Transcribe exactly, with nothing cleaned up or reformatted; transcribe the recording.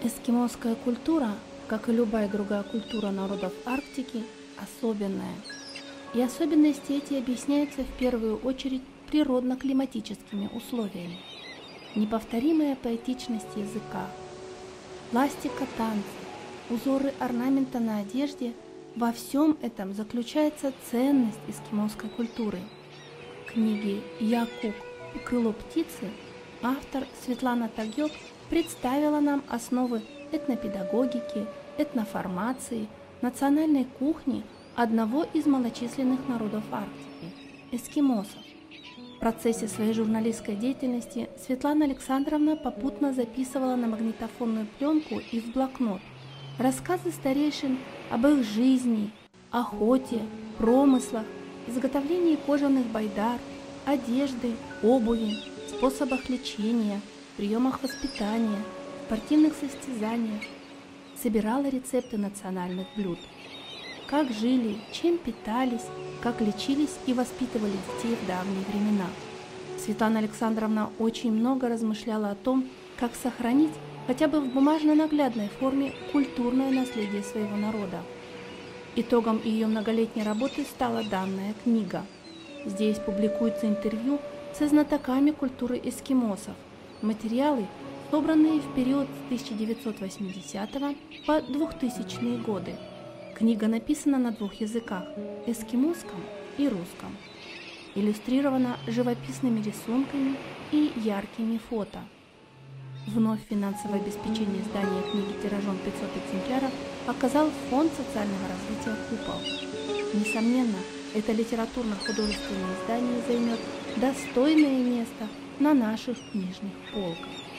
Эскимосская культура, как и любая другая культура народов Арктики, особенная. И особенности эти объясняются в первую очередь природно-климатическими условиями. Неповторимая поэтичность языка, пластика танца, узоры орнамента на одежде – во всем этом заключается ценность эскимосской культуры. В книге «Якук и крыло птицы» автор Светлана Тагёк представила нам основы этнопедагогики, этноформации, национальной кухни одного из малочисленных народов Арктики – эскимосов. В процессе своей журналистской деятельности Светлана Александровна попутно записывала на магнитофонную пленку и в блокнот рассказы старейшин об их жизни, охоте, промыслах, изготовлении кожаных байдар, одежды, обуви, способах лечения, приемах воспитания, спортивных состязаниях. Собирала рецепты национальных блюд. Как жили, чем питались, как лечились и воспитывали детей в давние времена. Светлана Александровна очень много размышляла о том, как сохранить хотя бы в бумажно-наглядной форме культурное наследие своего народа. Итогом ее многолетней работы стала данная книга. Здесь публикуются интервью со знатоками культуры эскимосов, материалы, собранные в период с тысяча девятьсот восьмидесятого по двухтысячные годы. Книга написана на двух языках – эскимосском и русском. Иллюстрирована живописными рисунками и яркими фото. Вновь финансовое обеспечение издания книги тиражом пятьсот экземпляров оказал Фонд социального развития «Купол». Несомненно, это литературно-художественное издание займет достойное место на наших книжных полках.